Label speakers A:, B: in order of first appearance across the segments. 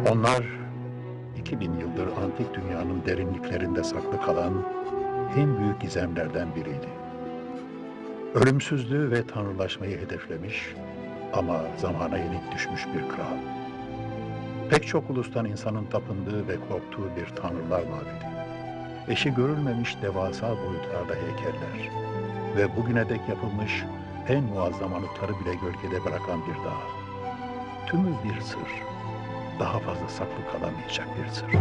A: Onlar 2000 yıldır antik dünyanın derinliklerinde saklı kalan en büyük gizemlerden biriydi. Ölümsüzlüğü ve tanrılaşmayı hedeflemiş ama zamana yenik düşmüş bir kral. Pek çok ulustan insanın tapındığı ve korktuğu bir tanrılar mabedi. Eşi görülmemiş devasa boyutlarda heykeller ve bugüne dek yapılmış en muazzam anıtları bile gölgede bırakan bir dağ. Tümü bir sır, daha fazla saklı kalamayacak bir sır.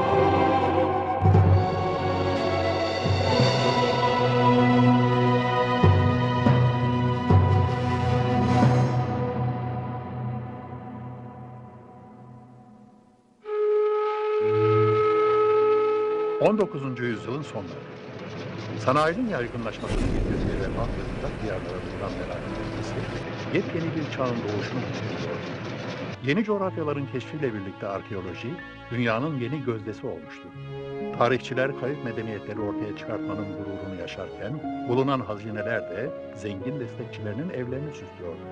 A: 19. yüzyılın sonları. Sanayinin yaygınlaşmasının getirdiği refah ve uzak diyarlara duyulan merak edilmesi, yepyeni bir çağın doğuşunu getiriyordu. Yeni coğrafyaların keşfiyle birlikte arkeoloji, dünyanın yeni gözdesi olmuştu. Tarihçiler kayıp medeniyetleri ortaya çıkartmanın gururunu yaşarken, bulunan hazineler de zengin destekçilerinin evlerini süslüyordu.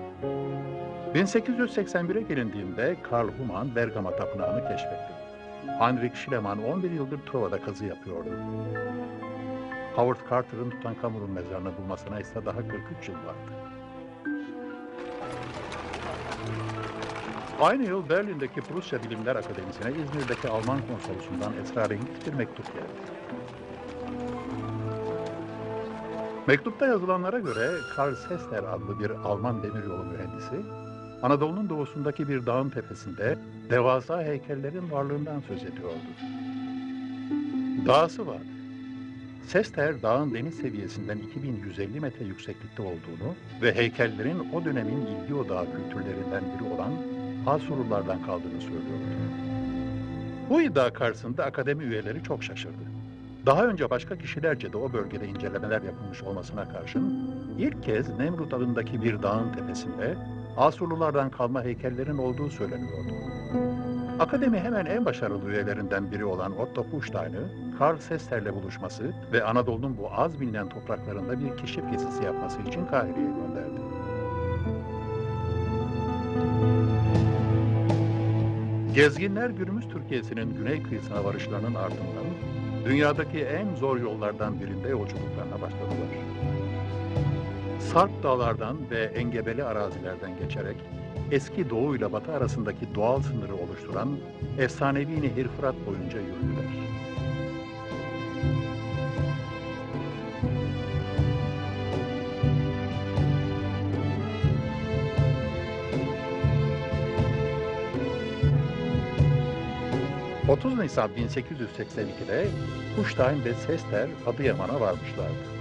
A: 1881'e gelindiğinde Karl Humann Bergama Tapınağı'nı keşfetti. Heinrich Schliemann 11 yıldır Trova'da kazı yapıyordu. Howard Carter'ın Tutankamon'un mezarını bulmasına ise daha 43 yıl vardı. Aynı yıl Berlin'deki Prusya Bilimler Akademisi'ne İzmir'deki Alman konsolosundan esrarengiz bir mektup geldi. Mektupta yazılanlara göre Karl Sessler adlı bir Alman demiryolu mühendisi, Anadolu'nun doğusundaki bir dağın tepesinde devasa heykellerin varlığından söz ediyordu. Dağısı vardı. Sester, dağın deniz seviyesinden 2150 metre yükseklikte olduğunu ve heykellerin o dönemin ilgi odağı kültürlerinden biri olan Asurlulardan kaldığını söylüyordu. Bu iddia karşısında akademi üyeleri çok şaşırdı. Daha önce başka kişilerce de o bölgede incelemeler yapılmış olmasına karşın, ilk kez Nemrut adındaki bir dağın tepesinde Asurlulardan kalma heykellerin olduğu söyleniyordu. Akademi hemen en başarılı üyelerinden biri olan Otto Puchstein'ı Karl Sesler'le buluşması ve Anadolu'nun bu az bilinen topraklarında bir keşif gezisi yapması için Kahire'ye gönderdi. Gezginler günümüz Türkiye'sinin güney kıyısına varışlarının ardından dünyadaki en zor yollardan birinde yolculuklarına başladılar. Sarp dağlardan ve engebeli arazilerden geçerek eski doğu ile batı arasındaki doğal sınırı oluşturan efsanevi Nehir Fırat boyunca yürüdüler. ...30 Nisan 1882'de Puchstein ve Sester Adıyaman'a varmışlardı.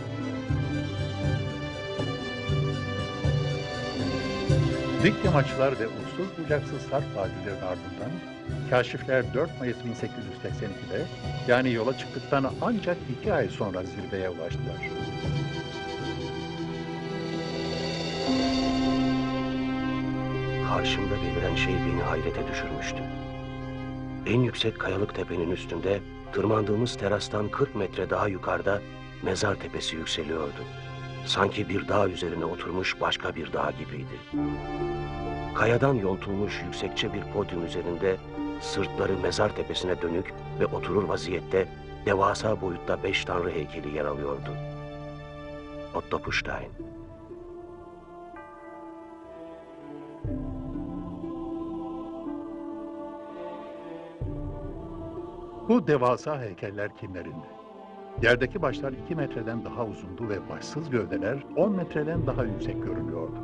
A: Dik yamaçlar ve uçsuz bucaksız sarp vadilerin ardından kaşifler 4 Mayıs 1882'de yani yola çıktıktan ancak 2 ay sonra zirveye ulaştılar.
B: Karşımda beliren şey beni hayrete düşürmüştü. En yüksek kayalık tepenin üstünde tırmandığımız terastan 40 metre daha yukarıda mezar tepesi yükseliyordu. Sanki bir dağ üzerine oturmuş başka bir dağ gibiydi. Kayadan yontulmuş yüksekçe bir podyum üzerinde sırtları mezar tepesine dönük ve oturur vaziyette devasa boyutta 5 tanrı heykeli yer alıyordu. Otto Puchstein.
A: Bu devasa heykeller kimlerindi? Yerdeki başlar 2 metreden daha uzundu ve başsız gövdeler 10 metreden daha yüksek görünüyordu.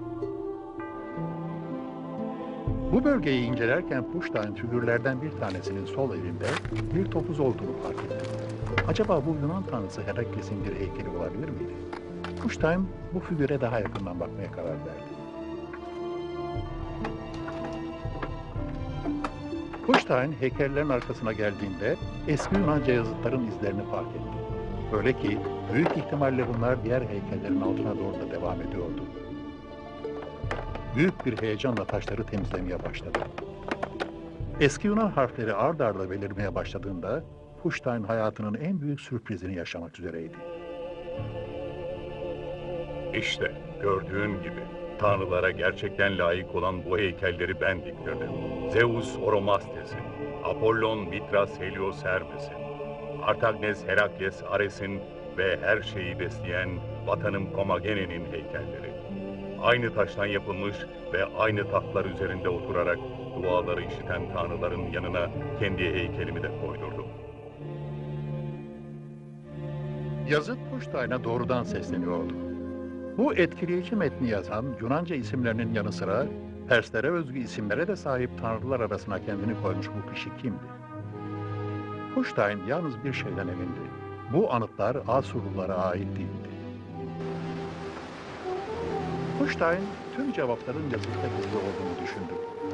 A: Bu bölgeyi incelerken Puchstein figürlerden bir tanesinin sol elinde bir topuz olduğunu fark etti. Acaba bu Yunan tanrısı Herakles'in bir heykeli olabilir miydi? Puchstein bu figüre daha yakından bakmaya karar verdi. Puchstein heykellerin arkasına geldiğinde eski Yunanca yazıtların izlerini fark etti. Öyle ki büyük ihtimalle bunlar diğer heykellerin altına doğru da devam ediyordu. Büyük bir heyecanla taşları temizlemeye başladı. Eski Yunan harfleri ard arda belirmeye başladığında Puchstein hayatının en büyük sürprizini yaşamak üzereydi.
C: İşte gördüğün gibi
A: Tanrılara gerçekten layık olan bu heykelleri ben diktirdim. Zeus Oromastes'in, Apollon Mitras Helios Hermes'in, Artagnes Herakles Ares'in ve her şeyi besleyen vatanım Komagene'nin heykelleri. Aynı taştan yapılmış ve aynı tahtlar üzerinde oturarak duaları işiten tanrıların yanına kendi heykelimi de koydurdum. Yazıt Puştayn'a doğrudan sesleniyordu. Bu etkileyici metni yazan Yunanca isimlerinin yanı sıra Perslere özgü isimlere de sahip tanrılar arasına kendini koymuş bu kişi kimdi? Puştayn yalnız bir şeyden emindi. Bu anıtlar Asurlulara ait değildi. Puştayn tüm cevapların yazıtta gizli olduğunu düşündü.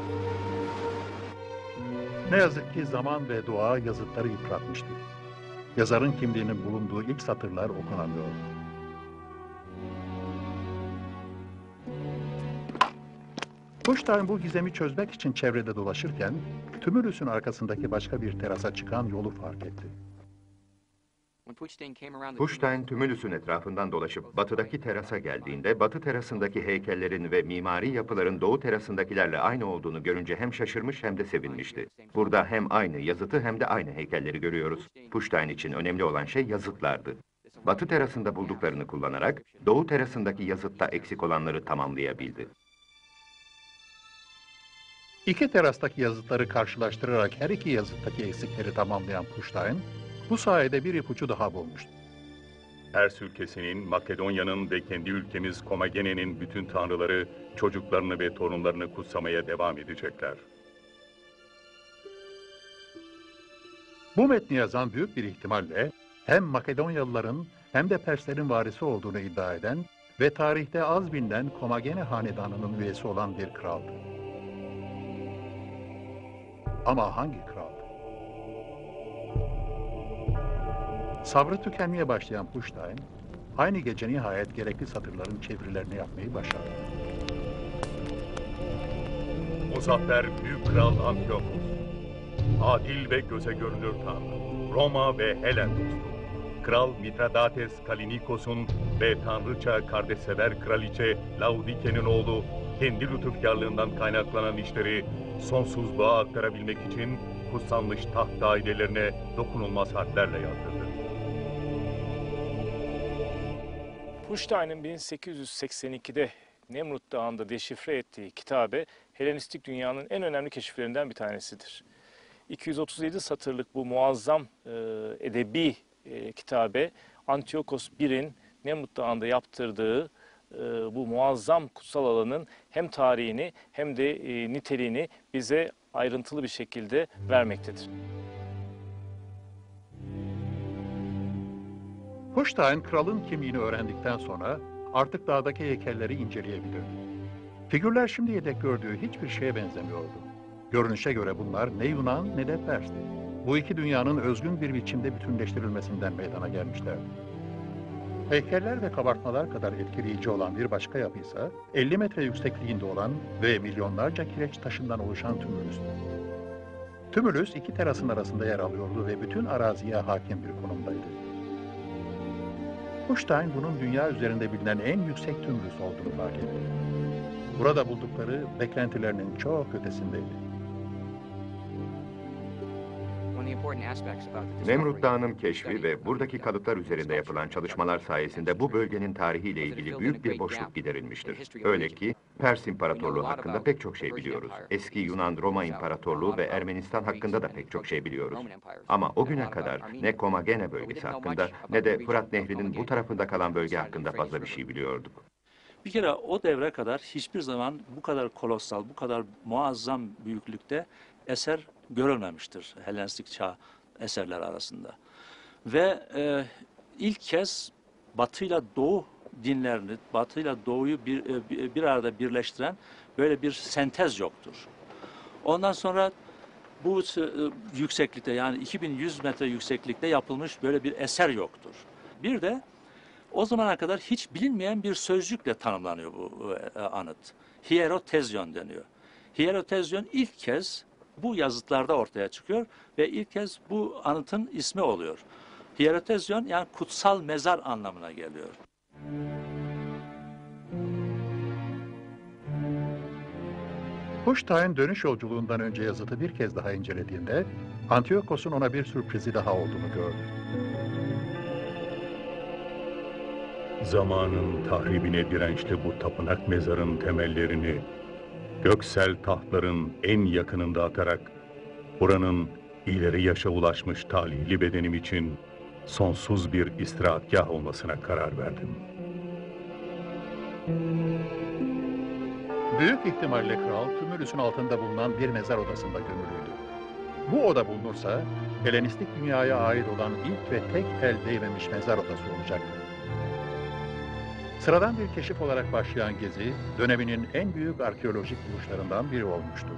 A: Ne yazık ki zaman ve doğa yazıtları yıpratmıştı. Yazarın kimliğinin bulunduğu ilk satırlar okunamıyor. Puştayn bu gizemi çözmek için çevrede dolaşırken, Tümülüs'ün arkasındaki başka bir terasa çıkan yolu fark etti.
C: Puştayn, Tümülüs'ün etrafından dolaşıp batıdaki terasa geldiğinde, batı terasındaki heykellerin ve mimari yapıların doğu terasındakilerle aynı olduğunu görünce hem şaşırmış hem de sevinmişti. Burada hem aynı yazıtı hem de aynı heykelleri görüyoruz. Puştayn için önemli olan şey yazıtlardı. Batı terasında bulduklarını kullanarak, doğu terasındaki yazıtta eksik olanları tamamlayabildi.
A: İki terastaki yazıtları karşılaştırarak her iki yazıttaki eksikleri tamamlayan Puştayn, bu sayede bir ipucu daha bulmuştu. Pers ülkesinin, Makedonya'nın ve kendi ülkemiz Komagene'nin bütün tanrıları çocuklarını ve torunlarını kutsamaya devam edecekler. Bu metni yazan büyük bir ihtimalle hem Makedonyalıların hem de Perslerin varisi olduğunu iddia eden ve tarihte az bilinen Komagene hanedanının üyesi olan bir kraldı. Ama hangi kral? Sabrı tükenmeye başlayan Puştayn, aynı gece nihayet gerekli satırların çevirilerini yapmayı başardı. Muzaffer Büyük Kral Antiochos, adil ve göze görünür tanrı, Roma ve Helen dostu, Kral Mitradates Kalinikos'un ve tanrıça kardeşsever kraliçe Laudike'nin oğlu, kendi lütufkarlığından kaynaklanan işleri sonsuzluğa aktarabilmek için kutsanmış taht dairelerine dokunulmaz harflerle yazdırdı.
D: Puştayn'ın 1882'de Nemrut Dağı'nda deşifre ettiği kitabe, Helenistik dünyanın en önemli keşiflerinden bir tanesidir. 237 satırlık bu muazzam edebi kitabe, Antiochos I'nin Nemrut Dağı'nda yaptırdığı bu muazzam kutsal alanın hem tarihini hem de niteliğini bize ayrıntılı bir şekilde vermektedir.
A: Puştayn kralın kimliğini öğrendikten sonra artık dağdaki heykelleri inceleyebilirdi. Figürler şimdiye dek gördüğü hiçbir şeye benzemiyordu. Görünüşe göre bunlar ne Yunan ne de Pers'ti. Bu iki dünyanın özgün bir biçimde bütünleştirilmesinden meydana gelmişlerdi. Heykeller ve kabartmalar kadar etkileyici olan bir başka yapı ise 50 metre yüksekliğinde olan ve milyonlarca kireç taşından oluşan Tümülüs'tü. Tümülüs iki terasın arasında yer alıyordu ve bütün araziye hakim bir konumdaydı. Puştayn bunun dünya üzerinde bilinen en yüksek Tümülüs olduğunu fark etti. Burada buldukları beklentilerinin çok ötesindeydi.
C: Nemrut Dağı'nın keşfi ve buradaki kalıplar üzerinde yapılan çalışmalar sayesinde bu bölgenin tarihiyle ilgili büyük bir boşluk giderilmiştir. Öyle ki Pers İmparatorluğu hakkında pek çok şey biliyoruz. Eski Yunan-Roma İmparatorluğu ve Ermenistan hakkında da pek çok şey biliyoruz. Ama o güne kadar ne Komagene bölgesi hakkında ne de Fırat Nehri'nin bu tarafında kalan bölge hakkında fazla bir şey biliyorduk.
E: Bir kere o devre kadar hiçbir zaman bu kadar kolosal, bu kadar muazzam büyüklükte eser görülmemiştir Helenistik çağ eserler arasında. Ve ilk kez Batı'yla Doğu dinlerini, Batı'yla Doğu'yu bir arada birleştiren böyle bir sentez yoktur. Ondan sonra bu yükseklikte, yani 2100 metre yükseklikte yapılmış böyle bir eser yoktur. Bir de o zamana kadar hiç bilinmeyen bir sözcükle tanımlanıyor bu anıt. Hierotezyon deniyor. Hierotezyon ilk kez bu yazıtlarda ortaya çıkıyor ve ilk kez bu anıtın ismi oluyor. Hierotezyon yani kutsal mezar anlamına geliyor.
A: Kuştay'ın dönüş yolculuğundan önce yazıtı bir kez daha incelediğinde Antiochos'un ona bir sürprizi daha olduğunu gördü.
F: Zamanın tahribine dirençli bu tapınak mezarın temellerini göksel tahtların en yakınında atarak buranın ileri yaşa ulaşmış talihli bedenim için sonsuz bir istirahatgah olmasına karar verdim.
A: Büyük ihtimalle kral tümülüsün altında bulunan bir mezar odasında gömülüydü. Bu oda bulunursa Helenistik dünyaya ait olan ilk ve tek el değmemiş mezar odası olacaktı. Sıradan bir keşif olarak başlayan gezi, döneminin en büyük arkeolojik buluşlarından biri olmuştu.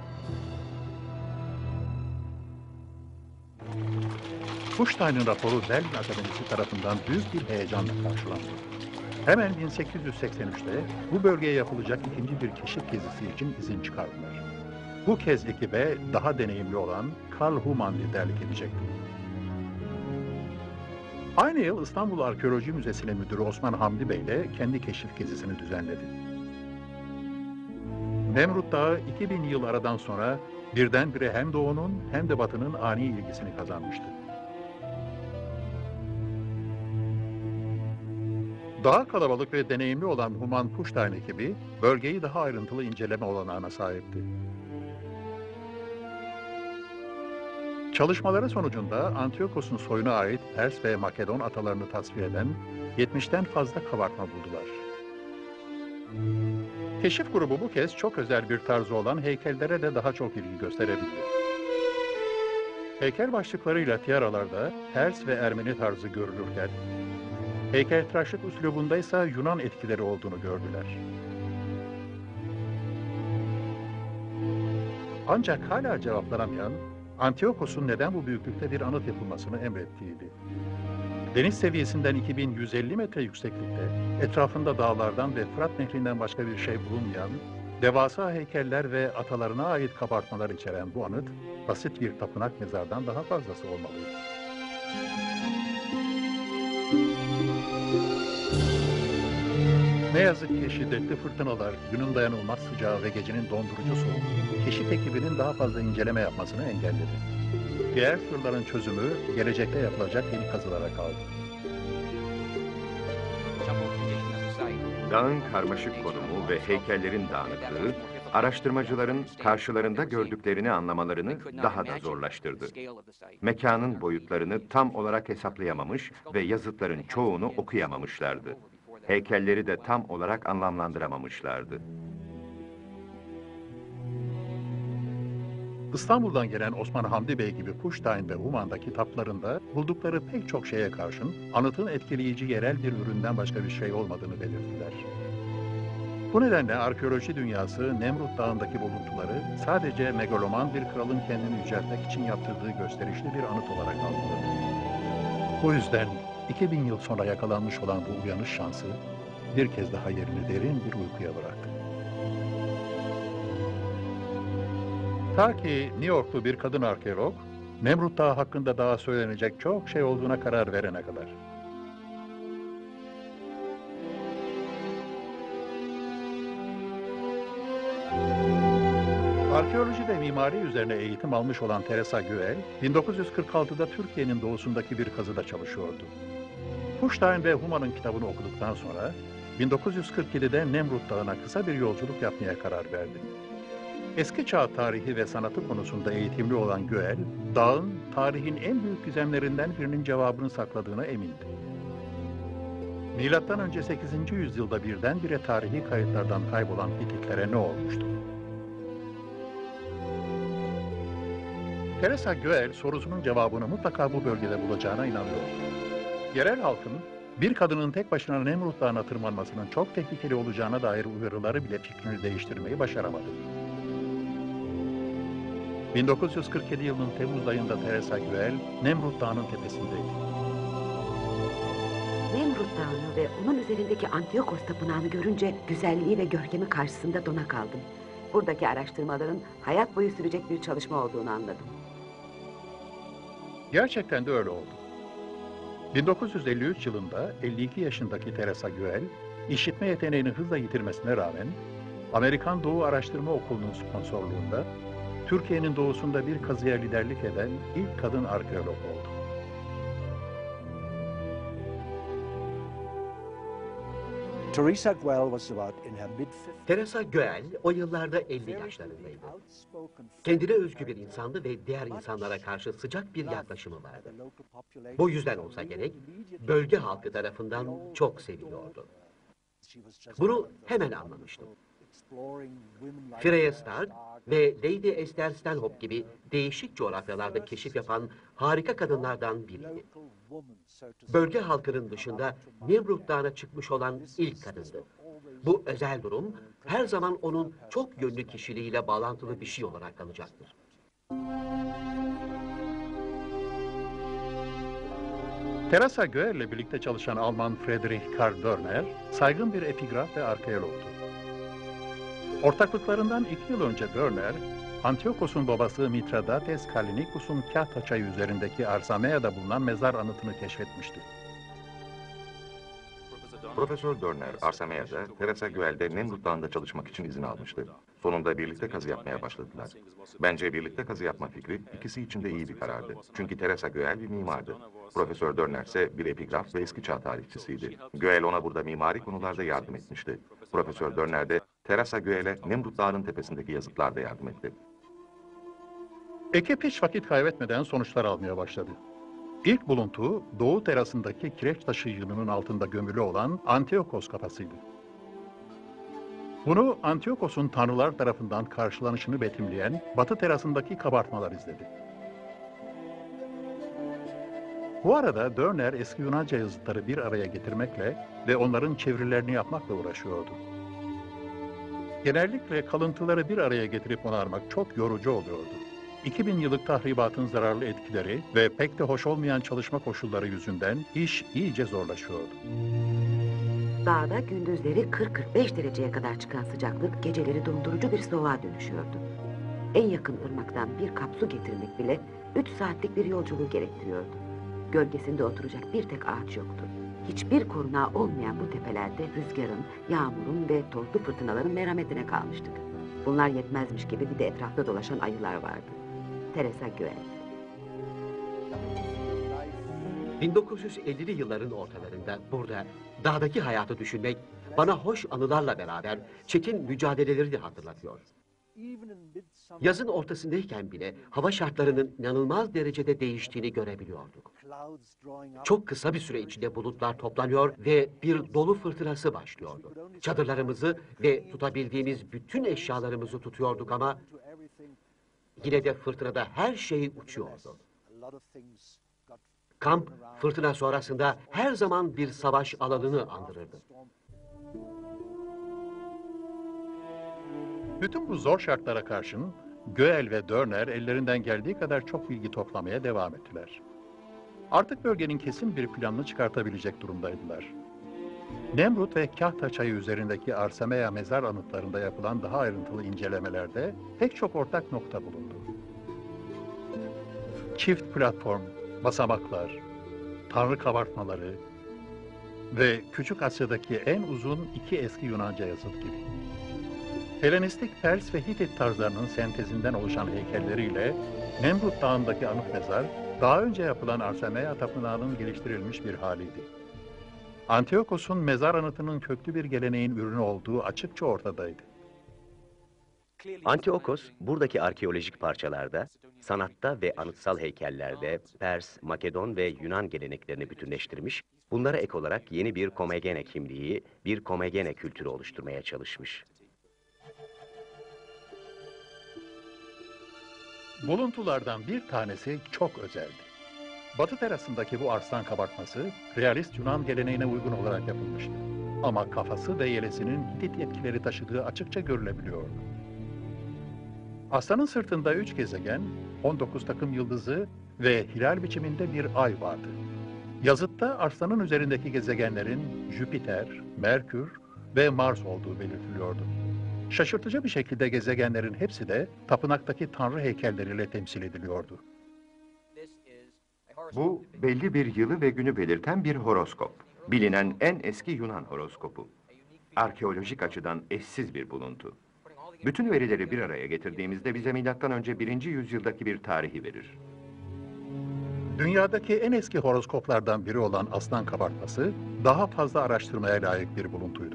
A: Kuştay'ın raporu Berlin Akademisi tarafından büyük bir heyecanla karşılandı. Hemen 1883'te bu bölgeye yapılacak ikinci bir keşif gezisi için izin çıkardılar. Bu kez ekibe daha deneyimli olan Karl Humann liderlik edecekti. Aynı yıl İstanbul Arkeoloji Müzesi'nin müdürü Osman Hamdi Bey ile kendi keşif gezisini düzenledi. Nemrut Dağı 2000 yıl aradan sonra birdenbire hem doğunun hem de batının ani ilgisini kazanmıştı. Daha kalabalık ve deneyimli olan Human Kuştay'ın ekibi bölgeyi daha ayrıntılı inceleme olanağına sahipti. Çalışmaları sonucunda Antiochos'un soyuna ait Pers ve Makedon atalarını tasvir eden 70'ten fazla kabartma buldular. Keşif grubu bu kez çok özel bir tarzı olan heykellere de daha çok ilgi gösterebildi. Heykel başlıklarıyla tiaralarda Pers ve Ermeni tarzı görülürken, heykeltıraşlık üslubunda ise Yunan etkileri olduğunu gördüler. Ancak hala cevaplanamayan, Antiochos'un neden bu büyüklükte bir anıt yapılmasını emrettiğiydi. Deniz seviyesinden 2150 metre yükseklikte, etrafında dağlardan ve Fırat Nehri'nden başka bir şey bulunmayan, devasa heykeller ve atalarına ait kabartmalar içeren bu anıt, basit bir tapınak mezardan daha fazlası olmalıydı. Ne yazık ki şiddetli fırtınalar, günün dayanılmaz sıcağı ve gecenin dondurucu soğuğu, keşif ekibinin daha fazla inceleme yapmasını engelledi. Diğer sırların çözümü, gelecekte yapılacak yeni kazılara kaldı.
C: Dağın karmaşık konumu ve heykellerin dağınıklığı, araştırmacıların karşılarında gördüklerini anlamalarını daha da zorlaştırdı. Mekanın boyutlarını tam olarak hesaplayamamış ve yazıtların çoğunu okuyamamışlardı. Heykelleri de tam olarak anlamlandıramamışlardı.
A: İstanbul'dan gelen Osman Hamdi Bey gibi Kuştay'ın ve Human'da kitaplarında buldukları pek çok şeye karşın anıtın etkileyici yerel bir üründen başka bir şey olmadığını belirttiler. Bu nedenle arkeoloji dünyası Nemrut Dağı'ndaki buluntuları sadece megaloman bir kralın kendini yüceltmek için yaptırdığı gösterişli bir anıt olarak algıladı. Bu yüzden 2000 yıl sonra yakalanmış olan bu uyanış şansı bir kez daha yerini derin bir uykuya bıraktı. Ta ki New Yorklu bir kadın arkeolog, Nemrut Dağı hakkında daha söylenecek çok şey olduğuna karar verene kadar. Arkeoloji ve mimari üzerine eğitim almış olan Teresa Güell, 1946'da Türkiye'nin doğusundaki bir kazıda çalışıyordu. Kuştay'ın ve Human'ın kitabını okuduktan sonra 1947'de Nemrut Dağı'na kısa bir yolculuk yapmaya karar verdi. Eski çağ tarihi ve sanatı konusunda eğitimli olan Güell, dağın tarihin en büyük gizemlerinden birinin cevabını sakladığına emindi. Milattan önce 8. yüzyılda birdenbire tarihi kayıtlardan kaybolan Hititlere ne olmuştu? Teresa Güell sorusunun cevabını mutlaka bu bölgede bulacağına inanıyor. Yerel halkın bir kadının tek başına Nemrut Dağı'na tırmanmasının çok tehlikeli olacağına dair uyarıları bile fikrini değiştirmeyi başaramadı. 1947 yılının Temmuz ayında Teresa Güell, Nemrut Dağı'nın tepesindeydi.
G: Nemrut Dağı'nı ve onun üzerindeki Antiochos Tapınağı'nı görünce güzelliği ve görkemi karşısında dona kaldım. Buradaki araştırmaların hayat boyu sürecek bir çalışma olduğunu anladım.
A: Gerçekten de öyle oldu. 1953 yılında 52 yaşındaki Teresa Güell, işitme yeteneğini hızla yitirmesine rağmen Amerikan Doğu Araştırma Okulu'nun sponsorluğunda Türkiye'nin doğusunda bir kazıya liderlik eden ilk kadın arkeolog oldu.
H: Teresa Göel o yıllarda 50 yaşlarındaydı. Kendine özgü bir insandı ve diğer insanlara karşı sıcak bir yaklaşımı vardı. Bu yüzden olsa gerek bölge halkı tarafından çok seviliyordu. Bunu hemen anlamıştım. Freya Stark ve Lady Esther Stanhope gibi değişik coğrafyalarda keşif yapan harika kadınlardan biriydi. Bölge halkının dışında Nemrut Dağı'na çıkmış olan ilk kadındı. Bu özel durum her zaman onun çok yönlü kişiliğiyle bağlantılı bir şey olarak kalacaktır.
A: Teresa Göel'le birlikte çalışan Alman Friedrich Karl Dörner, saygın bir epigraf ve arkeologtu. Ortaklıklarından 2 yıl önce Dörner, Antiochos'un babası Mithradates Kallinicus'un Kahta çayı üzerindeki Arsamea'da bulunan mezar anıtını keşfetmişti.
I: Profesör Dörner, Arsamea'da, Teresa Göel'de Nemrut Dağı'nda çalışmak için izin almıştı. Sonunda birlikte kazı yapmaya başladılar. Bence birlikte kazı yapma fikri ikisi için de iyi bir karardı. Çünkü Teresa Göel bir mimardı. Profesör Dörner ise bir epigraf ve eski çağ tarihçisiydi. Göel ona burada mimari konularda yardım etmişti. Profesör Dörner de Teresa Göel'e Nemrut Dağı'nın tepesindeki yazıtlarda yardım etti.
A: Ekip hiç vakit kaybetmeden sonuçlar almaya başladı. İlk buluntu doğu terasındaki kireç taşı yığınının altında gömülü olan Antiochos kafasıydı. Bunu Antiochos'un tanrılar tarafından karşılanışını betimleyen batı terasındaki kabartmalar izledi. Bu arada Dörner eski Yunanca yazıtları bir araya getirmekle ve onların çevirilerini yapmakla uğraşıyordu. Genellikle kalıntıları bir araya getirip onarmak çok yorucu oluyordu. 2000 yıllık tahribatın zararlı etkileri ve pek de hoş olmayan çalışma koşulları yüzünden iş iyice zorlaşıyordu.
G: Dağda gündüzleri 40-45 dereceye kadar çıkan sıcaklık geceleri dondurucu bir soğuğa dönüşüyordu. En yakın ırmaktan bir kap su getirmek bile 3 saatlik bir yolculuğu gerektiriyordu. Gölgesinde oturacak bir tek ağaç yoktu. Hiçbir korunağı olmayan bu tepelerde rüzgarın, yağmurun ve tozlu fırtınaların merhametine kalmıştık. Bunlar yetmezmiş gibi bir de etrafta dolaşan ayılar vardı. Teresa Göel.
H: 1950'li yılların ortalarında burada dağdaki hayatı düşünmek bana hoş anılarla beraber çetin mücadeleleri de hatırlatıyor. Yazın ortasındayken bile hava şartlarının inanılmaz derecede değiştiğini görebiliyorduk. Çok kısa bir süre içinde bulutlar toplanıyor ve bir dolu fırtınası başlıyordu. Çadırlarımızı ve tutabildiğimiz bütün eşyalarımızı tutuyorduk ama yine de fırtınada her şey uçuyordu. Kamp, fırtına sonrasında her zaman bir savaş alanını andırırdı.
A: Bütün bu zor şartlara karşın Göel ve Dörner ellerinden geldiği kadar çok bilgi toplamaya devam ettiler. Artık bölgenin kesin bir planını çıkartabilecek durumdaydılar. Nemrut ve Kahta çayı üzerindeki Arsamea mezar anıtlarında yapılan daha ayrıntılı incelemelerde pek çok ortak nokta bulundu. Çift platform, basamaklar, tanrı kabartmaları ve Küçük Asya'daki en uzun 2 eski Yunanca yazıt gibi. Helenistik Pers ve Hitit tarzlarının sentezinden oluşan heykelleriyle Nemrut Dağı'ndaki anıt mezar, daha önce yapılan Arsamea Tapınağı'nın geliştirilmiş bir haliydi. Antiochos'un mezar anıtının köklü bir geleneğin ürünü olduğu açıkça ortadaydı.
B: Antiochos, buradaki arkeolojik parçalarda, sanatta ve anıtsal heykellerde Pers, Makedon ve Yunan geleneklerini bütünleştirmiş, bunlara ek olarak yeni bir komagene kimliği, bir komagene kültürü oluşturmaya çalışmış.
A: Buluntulardan bir tanesi çok özeldi. Batı terasındaki bu arslan kabartması, realist Yunan geleneğine uygun olarak yapılmıştı. Ama kafası ve yelesinin Hitit etkileri taşıdığı açıkça görülebiliyordu. Aslanın sırtında 3 gezegen, 19 takım yıldızı ve hilal biçiminde bir ay vardı. Yazıtta arslanın üzerindeki gezegenlerin Jüpiter, Merkür ve Mars olduğu belirtiliyordu. Şaşırtıcı bir şekilde gezegenlerin hepsi de tapınaktaki tanrı heykelleriyle temsil ediliyordu.
C: Bu belli bir yılı ve günü belirten bir horoskop. Bilinen en eski Yunan horoskopu. arkeolojik açıdan eşsiz bir buluntu. Bütün verileri bir araya getirdiğimizde bize M.Ö. 1. yüzyıldaki bir tarihi verir.
A: Dünyadaki en eski horoskoplardan biri olan aslan kabartması, daha fazla araştırmaya layık bir buluntuydu.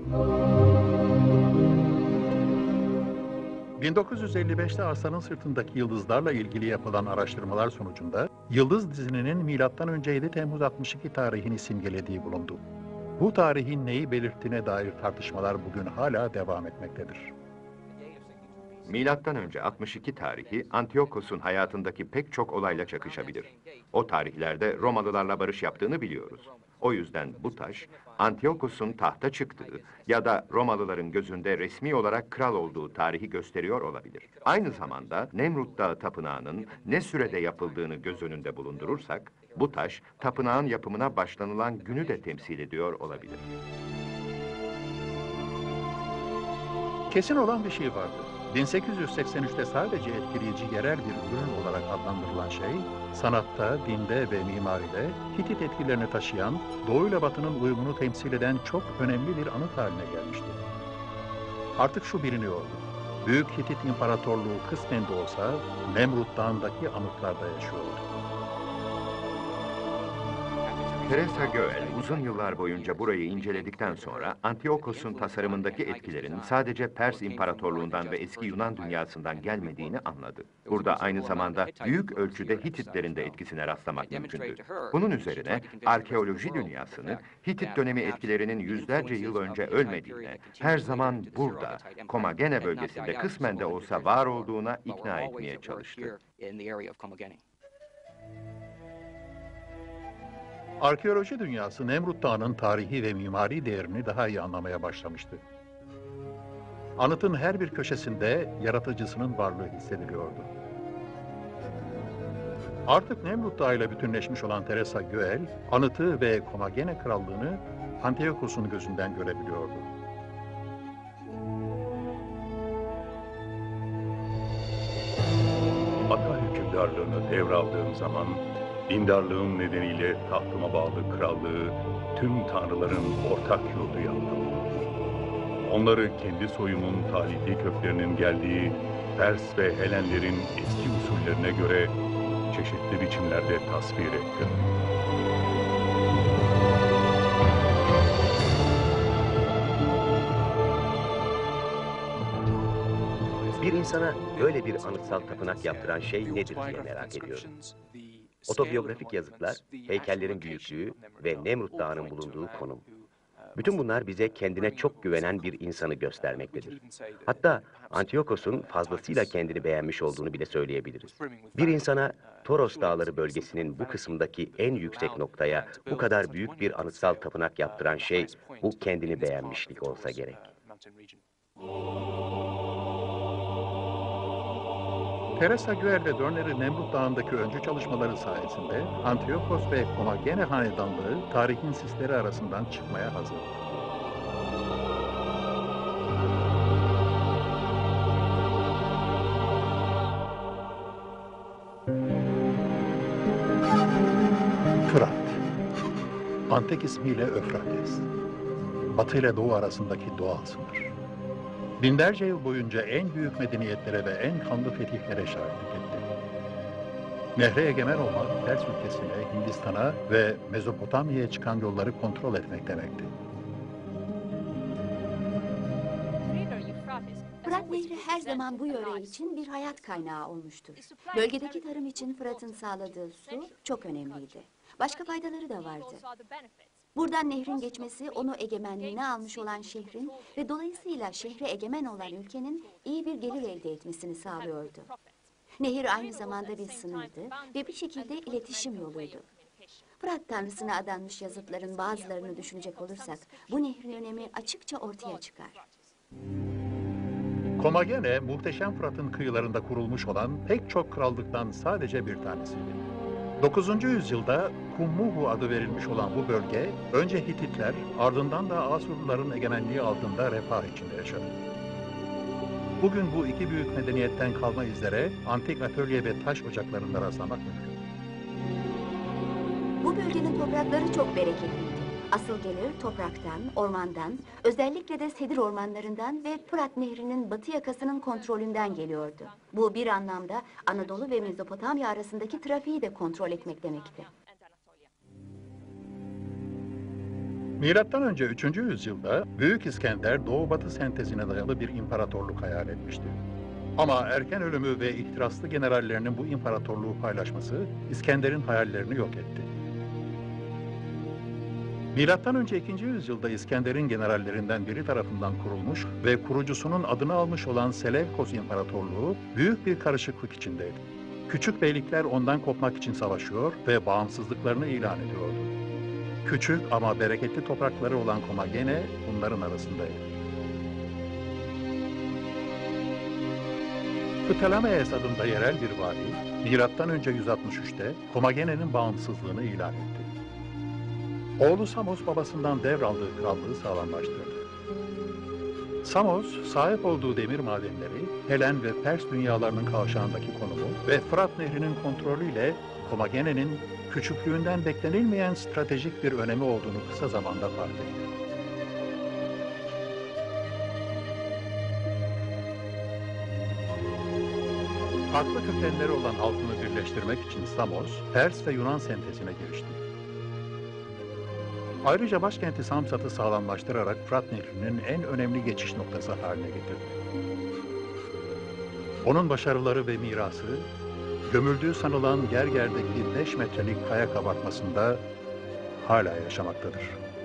A: 1955'te aslanın sırtındaki yıldızlarla ilgili yapılan araştırmalar sonucunda, yıldız dizininin M.Ö. 7 Temmuz 62 tarihini simgelediği bulundu. Bu tarihin neyi belirttiğine dair tartışmalar bugün hala devam etmektedir.
C: Milattan önce 62 tarihi Antiyokos'un hayatındaki pek çok olayla çakışabilir. O tarihlerde Romalılarla barış yaptığını biliyoruz. O yüzden bu taş Antiyokos'un tahta çıktığı ya da Romalıların gözünde resmi olarak kral olduğu tarihi gösteriyor olabilir. Aynı zamanda Nemrut Dağı Tapınağı'nın ne sürede yapıldığını göz önünde bulundurursak, bu taş tapınağın yapımına başlanılan günü de temsil ediyor olabilir.
A: Kesin olan bir şey vardı. 1883'te sadece etkileyici yerel bir ürün olarak adlandırılan şey, sanatta, dinde ve mimaride Hitit etkilerini taşıyan, Doğu ile Batı'nın uyumunu temsil eden çok önemli bir anıt haline gelmişti. Artık şu biliniyordu, Büyük Hitit İmparatorluğu kısmen de olsa Nemrut Dağı'ndaki anıtlarda yaşıyordu.
C: Teresa Göel uzun yıllar boyunca burayı inceledikten sonra Antiyokos'un tasarımındaki etkilerin sadece Pers İmparatorluğundan ve eski Yunan dünyasından gelmediğini anladı. Burada aynı zamanda büyük ölçüde Hititlerin de etkisine rastlamak mümkündü. Bunun üzerine arkeoloji dünyasını Hitit dönemi etkilerinin yüzlerce yıl önce ölmediğine, her zaman burada, Komagene bölgesinde kısmen de olsa var olduğuna ikna etmeye çalıştı.
A: Arkeoloji dünyası Nemrut Dağı'nın tarihi ve mimari değerini daha iyi anlamaya başlamıştı. Anıtın her bir köşesinde yaratıcısının varlığı hissediliyordu. Artık Nemrut Dağı ile bütünleşmiş olan Teresa Göel, anıtı ve Komagene krallığını Antiyokos'un gözünden görebiliyordu.
F: Ata hükümdarlığını devraldığım zaman, dindarlığım nedeniyle tahtıma bağlı krallığı tüm tanrıların ortak yurdu yaptım. Onları kendi soyumun tarihi köklerinin geldiği Pers ve Helenlerin eski usullerine göre çeşitli biçimlerde tasvir ettim.
B: Bir insana böyle bir anıtsal tapınak yaptıran şey nedir diye merak ediyorum. Otobiyografik yazıtlar, heykellerin büyüklüğü ve Nemrut Dağı'nın bulunduğu konum. Bütün bunlar bize kendine çok güvenen bir insanı göstermektedir. Hatta Antiyokos'un fazlasıyla kendini beğenmiş olduğunu bile söyleyebiliriz. Bir insana Toros Dağları bölgesinin bu kısmındaki en yüksek noktaya bu kadar büyük bir anıtsal tapınak yaptıran şey bu kendini beğenmişlik olsa gerek.
A: Teresa Göel ve Dörner'in Nemrut Dağı'ndaki öncü çalışmaları sayesinde Antiyokos ve Komagene hanedanlığı tarihin sisleri arasından çıkmaya hazır. Fırat, antik ismiyle Öfrates, Batı ile Doğu arasındaki doğal sınır. Binlerce yıl boyunca en büyük medeniyetlere ve en kanlı fetihlere şahitlik etti. Nehre egemen olmak, Pers ülkesine, Hindistan'a ve Mezopotamya'ya çıkan yolları kontrol etmek demekti.
J: Fırat Nehri her zaman bu yöre için bir hayat kaynağı olmuştur. Bölgedeki tarım için Fırat'ın sağladığı su çok önemliydi. Başka faydaları da vardı. Buradan nehrin geçmesi onu egemenliğine almış olan şehrin ve dolayısıyla şehre egemen olan ülkenin iyi bir gelir elde etmesini sağlıyordu. Nehir aynı zamanda bir sınırdı ve bir şekilde iletişim yoluydu. Fırat tanrısına adanmış yazıtların bazılarını düşünecek olursak bu nehrin önemi açıkça ortaya çıkar.
A: Komagene, muhteşem Fırat'ın kıyılarında kurulmuş olan pek çok krallıktan sadece bir tanesiydi. 9. yüzyılda Kummuhu adı verilmiş olan bu bölge, önce Hititler, ardından da Asurluların egemenliği altında refah içinde yaşadı. Bugün bu iki büyük medeniyetten kalma izlere antik atölye ve taş ocaklarında rastlamak mümkün.
J: Bu bölgenin toprakları çok bereketliydi. Asıl gelir topraktan, ormandan, özellikle de sedir ormanlarından ve Fırat Nehri'nin batı yakasının kontrolünden geliyordu. Bu bir anlamda Anadolu ve Mezopotamya arasındaki trafiği de kontrol etmek demekti.
A: Milattan önce 3. yüzyılda Büyük İskender Doğu-Batı sentezine dayalı bir imparatorluk hayal etmişti. Ama erken ölümü ve ihtiraslı generallerinin bu imparatorluğu paylaşması İskender'in hayallerini yok etti. Milattan önce 2. yüzyılda İskender'in generallerinden biri tarafından kurulmuş ve kurucusunun adını almış olan Selevkos İmparatorluğu büyük bir karışıklık içindeydi. Küçük beylikler ondan kopmak için savaşıyor ve bağımsızlıklarını ilan ediyordu. Küçük ama bereketli toprakları olan Komagene bunların arasındaydı. Ptolemaeus adında yerel bir vali, milattan önce 163'te Komagene'nin bağımsızlığını ilan etti. Oğlu Samos babasından devraldığı krallığı sağlamlaştırdı. Samos, sahip olduğu demir madenleri, Helen ve Pers dünyalarının kavşağındaki konumu ve Fırat Nehri'nin kontrolüyle Komagene'nin küçüklüğünden beklenilmeyen stratejik bir önemi olduğunu kısa zamanda fark etti. Farklı kökenleri olan halkını birleştirmek için Samos, Pers ve Yunan sentezine girişti. Ayrıca başkenti Samsat'ı sağlamlaştırarak Fırat Nehri'nin en önemli geçiş noktası haline getirdi. Onun başarıları ve mirası, gömüldüğü sanılan Gerger'deki 5 metrelik kaya kabartmasında hala yaşamaktadır.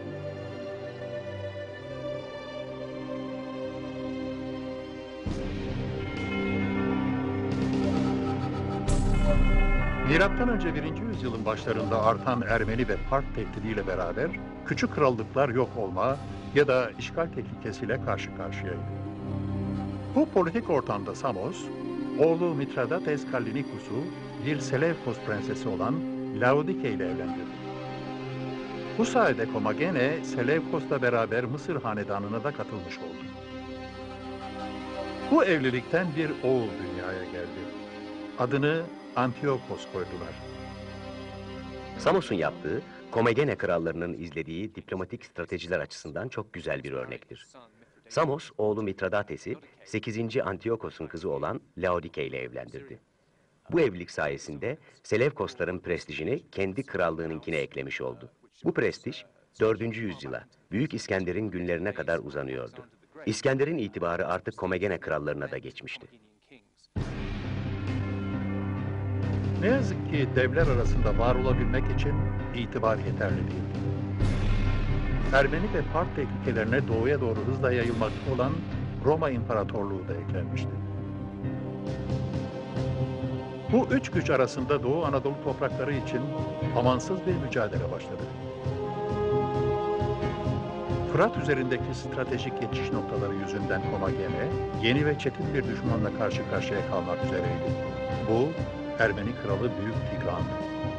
A: Milattan önce 1. yüzyılın başlarında artan Ermeni ve Part tehdidiyle beraber küçük krallıklar yok olma ya da işgal tehlikesiyle karşı karşıyaydı. Bu politik ortamda Samos, oğlu Mitradates Kallinicus'u bir Selevkos prensesi olan Laodike ile evlendirdi. Bu sayede Komagene, Selevkos'la beraber Mısır hanedanına da katılmış oldu. Bu evlilikten bir oğul dünyaya geldi. Adını Antiochos koydular.
B: Samos'un yaptığı, Komagene krallarının izlediği diplomatik stratejiler açısından çok güzel bir örnektir. Samos, oğlu Mitradates'i 8. Antiochos'un kızı olan Laodike ile evlendirdi. Bu evlilik sayesinde Selevkosların prestijini kendi krallığınınkine eklemiş oldu. Bu prestij 4. yüzyıla, Büyük İskender'in günlerine kadar uzanıyordu. İskender'in itibarı artık Komagene krallarına da geçmişti.
A: Ne yazık ki devler arasında var olabilmek için itibar yeterli değildi. Ermeni ve Part tehlikelerine doğuya doğru hızla yayılmakta olan Roma İmparatorluğu da eklenmişti. Bu üç güç arasında Doğu Anadolu toprakları için amansız bir mücadele başladı. Fırat üzerindeki stratejik geçiş noktaları yüzünden Komagene, yeni ve çetin bir düşmanla karşı karşıya kalmak üzereydi. Bu, Ermeni kralı Büyük Tigran'dı.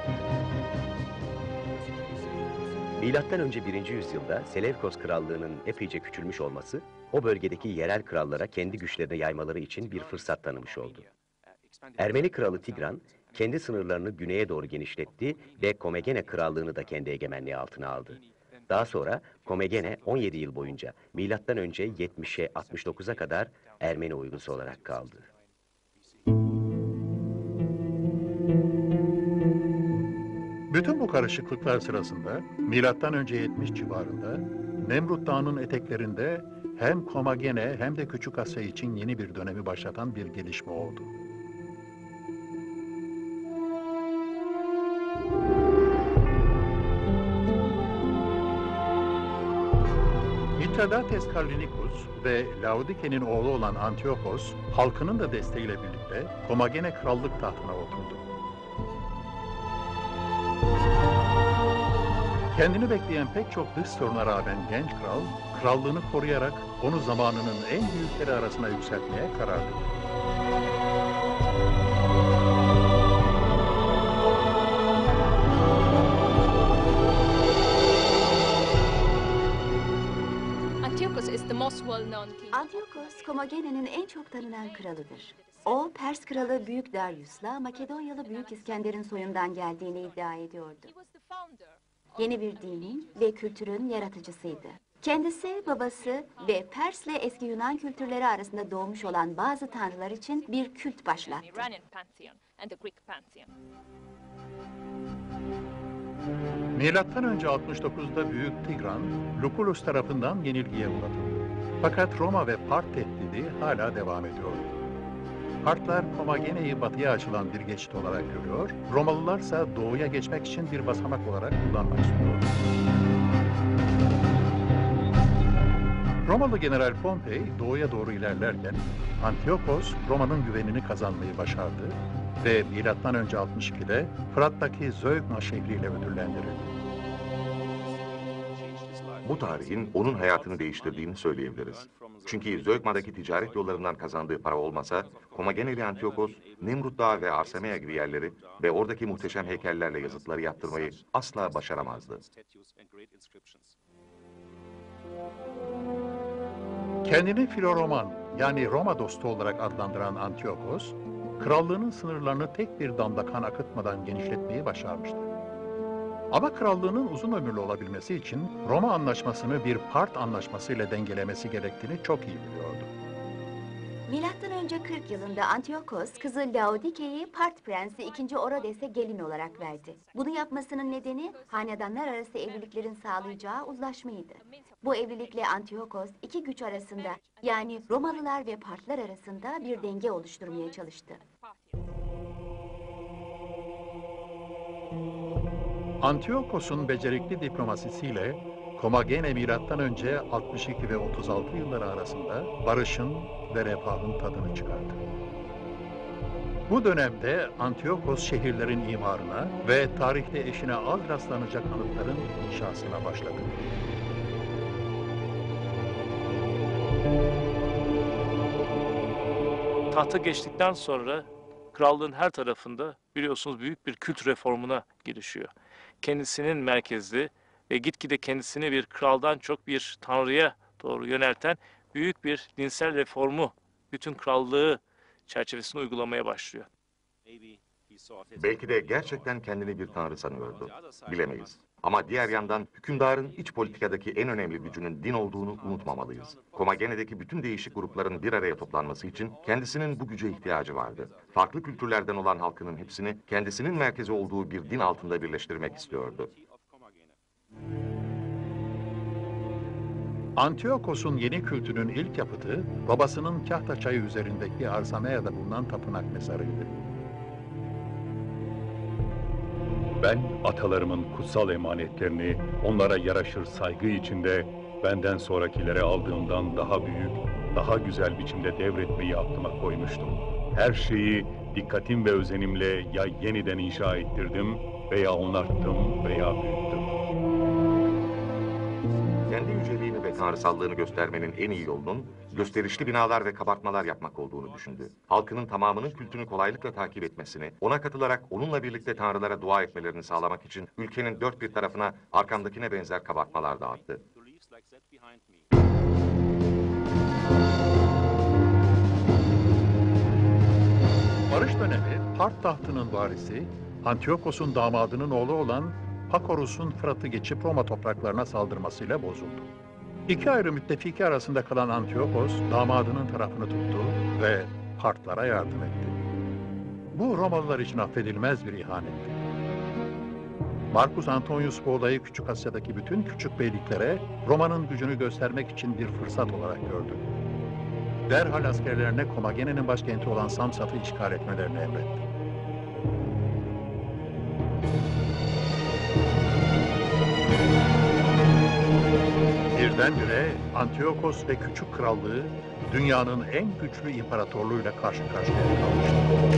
B: Milattan önce 1. yüzyılda Selevkos krallığının epeyce küçülmüş olması, o bölgedeki yerel krallara kendi güçlerini yaymaları için bir fırsat tanımış oldu. Ermeni kralı Tigran, kendi sınırlarını güneye doğru genişletti ve Komagene krallığını da kendi egemenliği altına aldı. Daha sonra Komagene 17 yıl boyunca milattan önce 70'e 69'a kadar Ermeni uygusu olarak kaldı.
A: Bütün bu karışıklıklar sırasında milattan önce 70 civarında Nemrut Dağı'nın eteklerinde hem Komagene hem de Küçük Asya için yeni bir dönemi başlatan bir gelişme oldu. Mitradates Kallinicus ve Laodike'nin oğlu olan Antiochos, halkının da desteğiyle birlikte Komagene krallık tahtına oturdu. Kendini bekleyen pek çok dış soruna rağmen genç kral, krallığını koruyarak onu zamanının en büyükleri arasına yükseltmeye karar verdi.
J: Antiochos, Komagene'nin en çok tanınan kralıdır. O, Pers kralı Büyük Darius'la Makedonyalı Büyük İskender'in soyundan geldiğini iddia ediyordu. Yeni bir dinin ve kültürün yaratıcısıydı. Kendisi, babası ve Pers'le eski Yunan kültürleri arasında doğmuş olan bazı tanrılar için bir kült başlattı.
A: Milattan önce 69'da Büyük Tigran, Lucullus tarafından yenilgiye uğratıldı. Fakat Roma ve Part tehdidi hala devam ediyordu. Partlar Komagene'yi batıya açılan bir geçit olarak görüyor, Romalılarsa doğuya geçmek için bir basamak olarak kullanmak istiyordu. Romalı General Pompey doğuya doğru ilerlerken Antiochos Roma'nın güvenini kazanmayı başardı ve milattan önce 62'de Fırat'taki Zeugma şehriyle ödüllendirildi.
I: Bu tarihin onun hayatını değiştirdiğini söyleyebiliriz. Çünkü Zeugma'daki ticaret yollarından kazandığı para olmasa, Komageneli Antiochos, Nemrut Dağı ve Arsamea gibi yerleri ve oradaki muhteşem heykellerle yazıtları yaptırmayı asla başaramazdı.
A: Kendini Filoroman yani Roma dostu olarak adlandıran Antiochos, krallığının sınırlarını tek bir damla kan akıtmadan genişletmeyi başarmıştı. Ama krallığının uzun ömürlü olabilmesi için Roma anlaşmasını bir Part anlaşması ile dengelemesi gerektiğini çok iyi biliyordu.
J: Milattan önce 40 yılında Antiochos, kızı Laodike'yi Part Prensi 2. Orodes'e gelin olarak verdi. Bunu yapmasının nedeni hanedanlar arası evliliklerin sağlayacağı uzlaşmaydı. Bu evlilikle Antiochos iki güç arasında yani Romalılar ve Partlar arasında bir denge oluşturmaya çalıştı.
A: Antiochos'un becerikli diplomasisiyle Komagene milattan önce 62 ve 36 yılları arasında barışın ve refahın tadını çıkardı. Bu dönemde Antiochos şehirlerin imarına ve tarihte eşine az rastlanacak anıtların inşasına başladı.
D: Tahta geçtikten sonra krallığın her tarafında biliyorsunuz büyük bir kült reformuna girişiyor. Kendisinin merkezli ve gitgide kendisini bir kraldan çok bir tanrıya doğru yönelten büyük bir dinsel reformu bütün krallığı çerçevesinde uygulamaya başlıyor.
I: Belki de gerçekten kendini bir tanrı sanıyordu. Bilemeyiz. Ama diğer yandan hükümdarın iç politikadaki en önemli gücünün din olduğunu unutmamalıyız. Komagene'deki bütün değişik grupların bir araya toplanması için kendisinin bu güce ihtiyacı vardı. Farklı kültürlerden olan halkının hepsini kendisinin merkezi olduğu bir din altında birleştirmek istiyordu.
A: Antiochos'un yeni kültünün ilk yapıtı, babasının Kahta çayı üzerindeki Arsamea'da bulunan tapınak mezarıydı.
F: Ben atalarımın kutsal emanetlerini onlara yaraşır saygı içinde benden sonrakilere aldığımdan daha büyük, daha güzel biçimde devretmeyi aklıma koymuştum. Her şeyi dikkatim ve özenimle ya yeniden inşa ettirdim veya onarttım veya büyüttüm.
I: Kendi yüceliğini ve tanrısallığını göstermenin en iyi yolunun gösterişli binalar ve kabartmalar yapmak olduğunu düşündü. Halkının tamamının kültünü kolaylıkla takip etmesini, ona katılarak onunla birlikte tanrılara dua etmelerini sağlamak için ülkenin dört bir tarafına arkamdakine benzer kabartmalar dağıttı.
A: Barış dönemi, Part tahtının varisi, Antiochos'un damadının oğlu olan Pakorus'un Fırat'ı geçip Roma topraklarına saldırmasıyla bozuldu. İki ayrı müttefiki arasında kalan Antiochos, damadının tarafını tuttu ve Partlara yardım etti. Bu Romalılar için affedilmez bir ihanetti. Marcus Antonius bu olayı Küçük Asya'daki bütün küçük beyliklere Roma'nın gücünü göstermek için bir fırsat olarak gördü. Derhal askerlerine Komagene'nin başkenti olan Samsat'ı işgal etmelerini emretti. Birdenbire Antiochos ve Küçük Krallığı dünyanın en güçlü imparatorluğuyla karşı karşıya kalmıştı.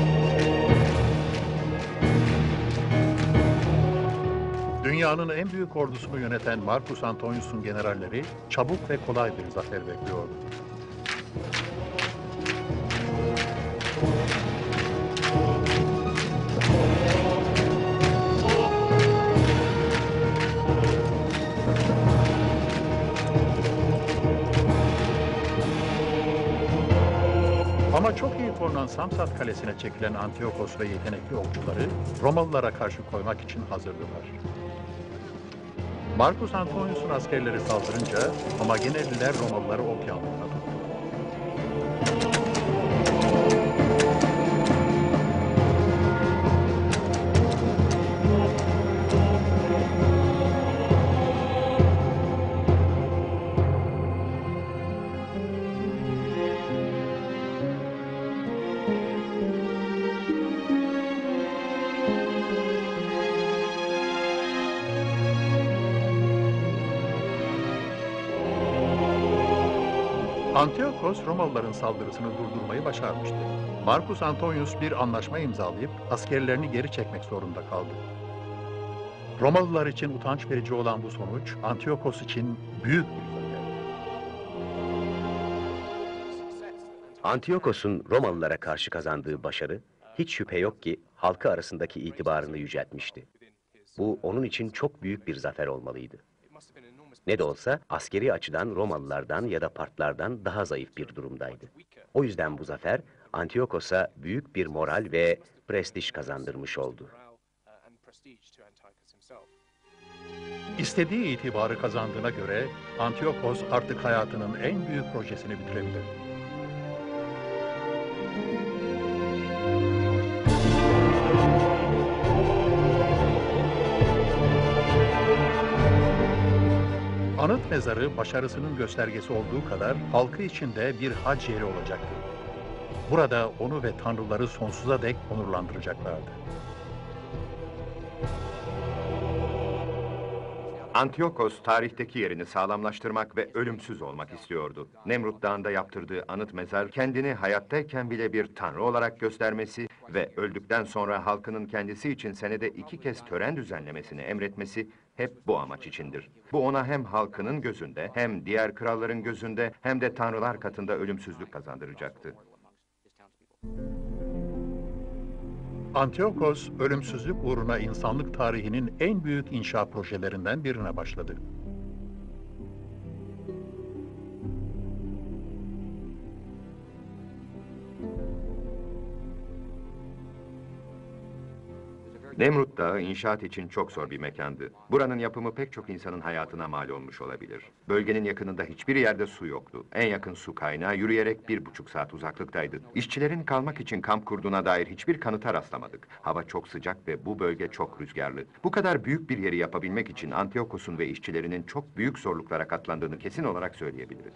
A: Dünyanın en büyük ordusunu yöneten Marcus Antonius'un generalleri çabuk ve kolay bir zafer bekliyordu. Ama çok iyi korunan Samsat Kalesi'ne çekilen Antiochos ve yetenekli okçuları Romalılara karşı koymak için hazırdılar. Marcus Antonius'un askerleri saldırınca Komageneliler Romalıları ok yağmuruna tuttu. Antiochos Romalıların saldırısını durdurmayı başarmıştı. Marcus Antonius bir anlaşma imzalayıp askerlerini geri çekmek zorunda kaldı. Romalılar için utanç verici olan bu sonuç Antiochos için büyük bir zafer.
B: Antiochos'un Romalılara karşı kazandığı başarı hiç şüphe yok ki halkı arasındaki itibarını yüceltmişti. Bu onun için çok büyük bir zafer olmalıydı. Ne de olsa askeri açıdan Romalılardan ya da Partlardan daha zayıf bir durumdaydı. O yüzden bu zafer Antiochos'a büyük bir moral ve prestij kazandırmış oldu.
A: İstediği itibarı kazandığına göre Antiochos artık hayatının en büyük projesini bitirebilir. Anıt mezarı başarısının göstergesi olduğu kadar halkı için de bir hac yeri olacaktı. Burada onu ve tanrıları sonsuza dek onurlandıracaklardı.
C: Antiochos tarihteki yerini sağlamlaştırmak ve ölümsüz olmak istiyordu. Nemrut Dağı'nda yaptırdığı anıt mezar kendini hayattayken bile bir tanrı olarak göstermesi ve öldükten sonra halkının kendisi için senede 2 kez tören düzenlemesini emretmesi hep bu amaç içindir. Bu ona hem halkının gözünde hem diğer kralların gözünde hem de tanrılar katında ölümsüzlük kazandıracaktı.
A: Antiochos, ölümsüzlük uğruna insanlık tarihinin en büyük inşa projelerinden birine başladı.
C: Nemrut Dağı inşaat için çok zor bir mekandı. Buranın yapımı pek çok insanın hayatına mal olmuş olabilir. Bölgenin yakınında hiçbir yerde su yoktu. En yakın su kaynağı yürüyerek 1,5 saat uzaklıktaydı. İşçilerin kalmak için kamp kurduğuna dair hiçbir kanıta rastlamadık. Hava çok sıcak ve bu bölge çok rüzgarlı. Bu kadar büyük bir yeri yapabilmek için Antiochos'un ve işçilerinin çok büyük zorluklara katlandığını kesin olarak söyleyebiliriz.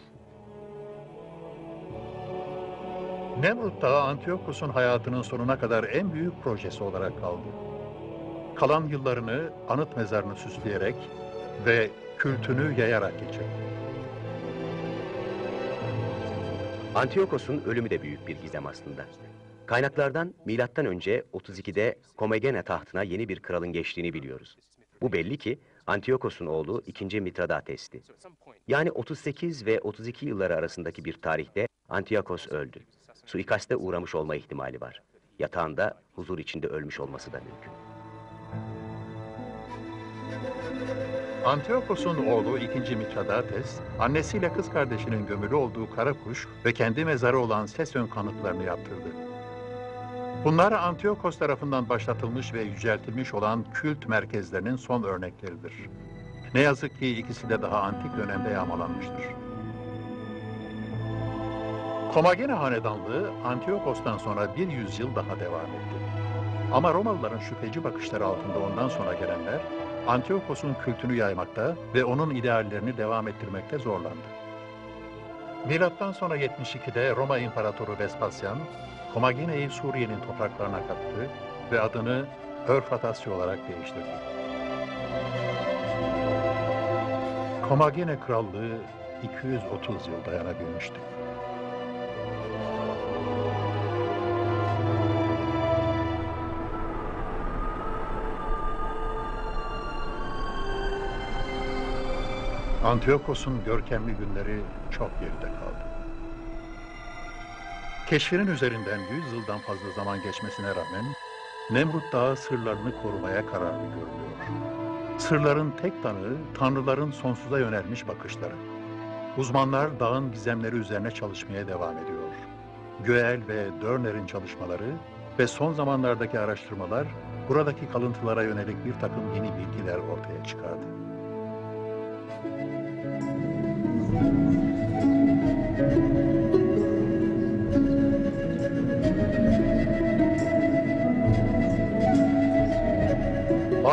A: Nemrut Dağı, Antiochos'un hayatının sonuna kadar en büyük projesi olarak kaldı. Kalan yıllarını anıt mezarını süsleyerek ve kültünü yayarak geçirdi.
B: Antiochos'un ölümü de büyük bir gizem aslında. Kaynaklardan milattan önce 32'de Komagene tahtına yeni bir kralın geçtiğini biliyoruz. Bu belli ki Antiochos'un oğlu 2. Mitradates'ti. Yani 38 ve 32 yılları arasındaki bir tarihte Antiochos öldü. Suikaste uğramış olma ihtimali var. Yatağında huzur içinde ölmüş olması da mümkün.
A: Antiochos'un oğlu 2. Mitradates, annesiyle kız kardeşinin gömülü olduğu Karakuş ve kendi mezarı olan Sesön kanıtlarını yaptırdı. Bunlar Antiochos tarafından başlatılmış ve yüceltilmiş olan kült merkezlerinin son örnekleridir. Ne yazık ki ikisi de daha antik dönemde yağmalanmıştır. Komagene hanedanlığı Antiochos'tan sonra bir yüzyıl daha devam etti. Ama Romalıların şüpheci bakışları altında ondan sonra gelenler, Antiochos'un kültünü yaymakta ve onun ideallerini devam ettirmekte zorlandı. Milattan sonra 72'de Roma İmparatoru Vespasyan, Komagene'yi Suriye'nin topraklarına kattı ve adını Örfatasya olarak değiştirdi. Komagene Krallığı 230 yıl dayanabilmişti. Antiochos'un görkemli günleri çok geride kaldı. Keşfinin üzerinden 100 yıldan fazla zaman geçmesine rağmen Nemrut Dağı sırlarını korumaya kararlı görünüyor. Sırların tek tanığı, tanrıların sonsuza yönelmiş bakışları. Uzmanlar dağın gizemleri üzerine çalışmaya devam ediyor. Göel ve Dörner'in çalışmaları ve son zamanlardaki araştırmalar buradaki kalıntılara yönelik bir takım yeni bilgiler ortaya çıkardı.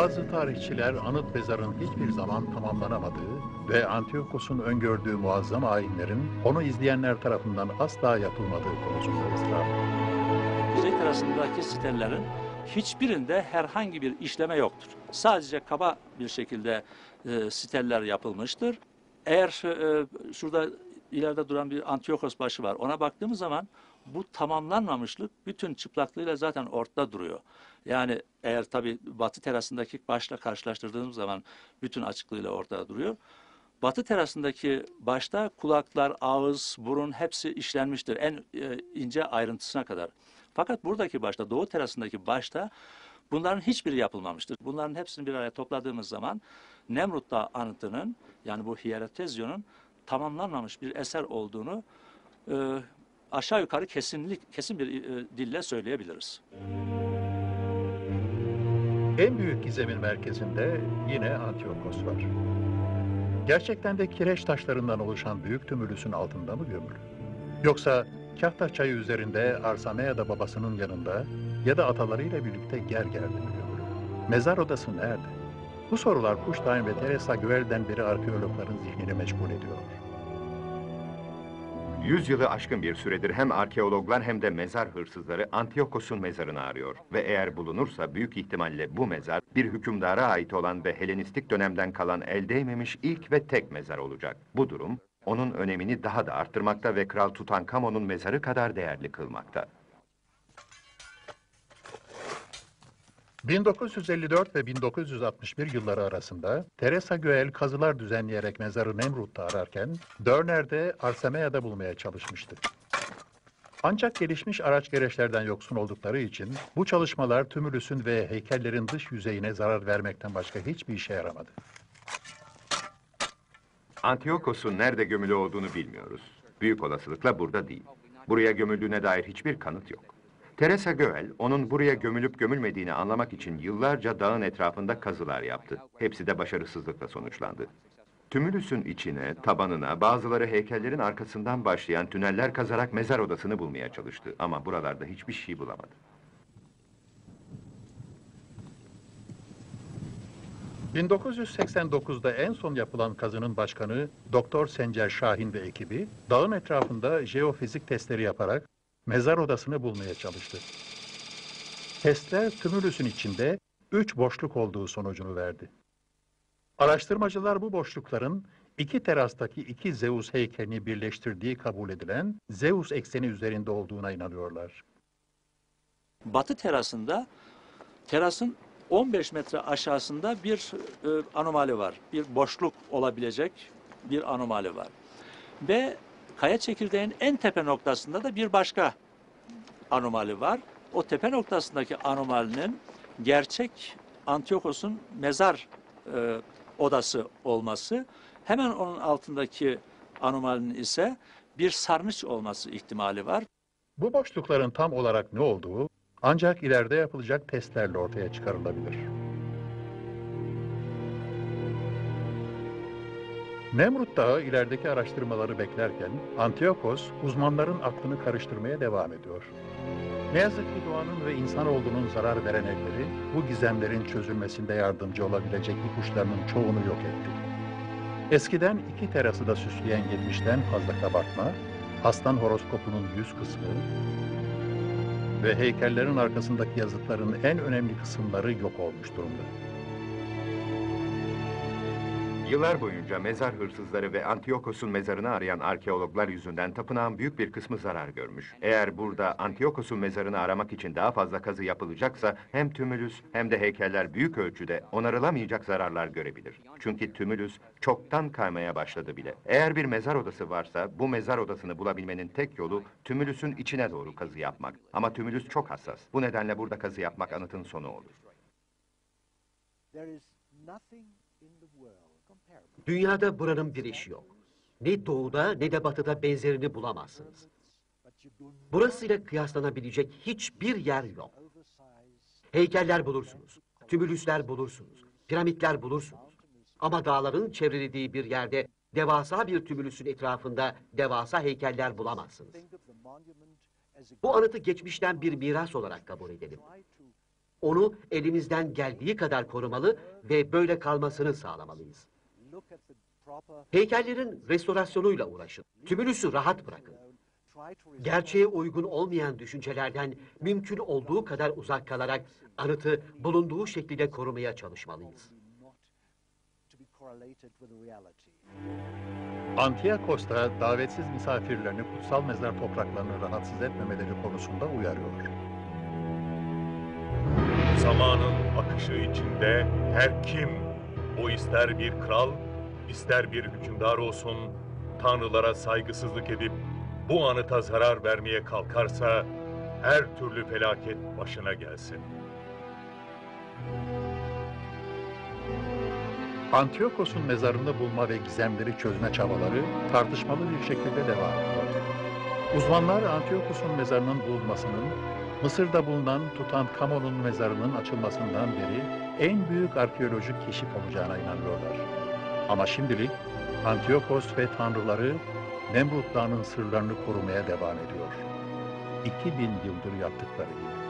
A: Bazı tarihçiler anıt mezarın hiçbir zaman tamamlanamadığı ve Antiyokos'un öngördüğü muazzam ayinlerin onu izleyenler tarafından asla yapılmadığı konusunda ısrar ediyor.
E: Kuzey terasındaki sitelerin hiçbirinde herhangi bir işleme yoktur. Sadece kaba bir şekilde siteller yapılmıştır. Eğer şurada ileride duran bir Antiyokos başı var. Ona baktığımız zaman bu tamamlanmamışlık bütün çıplaklığıyla zaten ortada duruyor. Yani eğer tabii batı terasındaki başla karşılaştırdığımız zaman bütün açıklığıyla ortada duruyor. Batı terasındaki başta kulaklar, ağız, burun hepsi işlenmiştir en ince ayrıntısına kadar. Fakat buradaki başta, doğu terasındaki başta bunların hiçbiri yapılmamıştır. Bunların hepsini bir araya topladığımız zaman Nemrut Dağı anıtının, yani bu Hierotezyon'un tamamlanmamış bir eser olduğunu aşağı yukarı kesin bir dille söyleyebiliriz.
A: En büyük gizemin merkezinde yine Antiyokos var. Gerçekten de kireç taşlarından oluşan büyük tümülüsün altında mı gömülü? Yoksa Kahtaş çayı üzerinde Arsamea'da babasının yanında ya da atalarıyla birlikte Gerger'de mi gömülü? Mezar odası nerede? Bu sorular Kuştayn ve Teresa Güell'den beri arkeologların zihnini meşgul ediyor.
C: 100 yılı aşkın bir süredir hem arkeologlar hem de mezar hırsızları Antiyokos'un mezarını arıyor. Ve eğer bulunursa büyük ihtimalle bu mezar bir hükümdara ait olan ve Helenistik dönemden kalan el değmemiş ilk ve tek mezar olacak. Bu durum onun önemini daha da arttırmakta ve Kral Tutankamon'un mezarı kadar değerli kılmakta.
A: 1954 ve 1961 yılları arasında Teresa Güell kazılar düzenleyerek mezarı Nemrut'ta ararken Dörner'de Arsamea'da bulmaya çalışmıştı. Ancak gelişmiş araç gereçlerden yoksun oldukları için bu çalışmalar tümülüsün ve heykellerin dış yüzeyine zarar vermekten başka hiçbir işe yaramadı.
C: Antiyokos'un nerede gömülü olduğunu bilmiyoruz. Büyük olasılıkla burada değil. Buraya gömüldüğüne dair hiçbir kanıt yok. Teresa Güell, onun buraya gömülüp gömülmediğini anlamak için yıllarca dağın etrafında kazılar yaptı. Hepsi de başarısızlıkla sonuçlandı. Tümülüsün içine, tabanına, bazıları heykellerin arkasından başlayan tüneller kazarak mezar odasını bulmaya çalıştı. Ama buralarda hiçbir şey bulamadı.
A: ...1989'da en son yapılan kazının başkanı Doktor Sencer Şahin ve ekibi... ...dağın etrafında jeofizik testleri yaparak... ...mezar odasını bulmaya çalıştı. Testler tümülüsün içinde 3 boşluk olduğu sonucunu verdi. Araştırmacılar bu boşlukların... ...2 terastaki 2 Zeus heykelini birleştirdiği kabul edilen... ...Zeus ekseni üzerinde olduğuna inanıyorlar.
E: Batı terasında, terasın 15 metre aşağısında bir anomali var. Bir boşluk olabilecek bir anomali var. Ve kaya çekirdeğin en tepe noktasında da bir başka anomali var. O tepe noktasındaki anomalinin gerçek Antiyokos'un mezar odası olması, hemen onun altındaki anomalinin ise bir sarnıç olması ihtimali var.
A: Bu boşlukların tam olarak ne olduğu ancak ileride yapılacak testlerle ortaya çıkarılabilir. Nemrut Dağı ilerideki araştırmaları beklerken Antiyokos uzmanların aklını karıştırmaya devam ediyor. Ne yazık ki doğanın ve insanoğlunun zarar veren elleri bu gizemlerin çözülmesinde yardımcı olabilecek ipuçlarının çoğunu yok etti. Eskiden 2 terası da süsleyen 70'ten fazla kabartma, aslan horoskopunun yüz kısmı ve heykellerin arkasındaki yazıtların en önemli kısımları yok olmuş durumda.
C: Yıllar boyunca mezar hırsızları ve Antiyokos'un mezarını arayan arkeologlar yüzünden tapınağın büyük bir kısmı zarar görmüş. Eğer burada Antiyokos'un mezarını aramak için daha fazla kazı yapılacaksa hem tümülüs hem de heykeller büyük ölçüde onarılamayacak zararlar görebilir. Çünkü tümülüs çoktan kaymaya başladı bile. Eğer bir mezar odası varsa bu mezar odasını bulabilmenin tek yolu tümülüsün içine doğru kazı yapmak. Ama tümülüs çok hassas. Bu nedenle burada kazı yapmak anıtın sonu olur.
H: Dünyada buranın bir eşi yok. Ne doğuda ne de batıda benzerini bulamazsınız. Burasıyla kıyaslanabilecek hiçbir yer yok. Heykeller bulursunuz, tümülüsler bulursunuz, piramitler bulursunuz. Ama dağların çevrelediği bir yerde devasa bir tümülüsün etrafında devasa heykeller bulamazsınız. Bu anıtı geçmişten bir miras olarak kabul edelim. Onu elimizden geldiği kadar korumalı ve böyle kalmasını sağlamalıyız. Heykellerin restorasyonuyla uğraşın. Tümülüsü rahat bırakın. Gerçeğe uygun olmayan düşüncelerden mümkün olduğu kadar uzak kalarak anıtı bulunduğu şekliyle korumaya çalışmalıyız.
A: Antiyakos'ta davetsiz misafirlerini kutsal mezar topraklarını rahatsız etmemeleri konusunda uyarıyor.
F: Zamanın akışı içinde her kim, bu ister bir kral, ister bir hükümdar olsun, tanrılara saygısızlık edip bu anıta zarar vermeye kalkarsa her türlü felaket başına gelsin.
A: Antiyokos'un mezarını bulma ve gizemleri çözme çabaları tartışmalı bir şekilde devam ediyor. Uzmanlar Antiyokos'un mezarının bulunmasının, Mısır'da bulunan Tutankamon'un mezarının açılmasından beri en büyük arkeolojik keşif olacağına inanıyorlar. Ama şimdilik Antiyokos ve tanrıları Nemrut Dağı'nın sırlarını korumaya devam ediyor. 2000 yıldır yaptıkları gibi.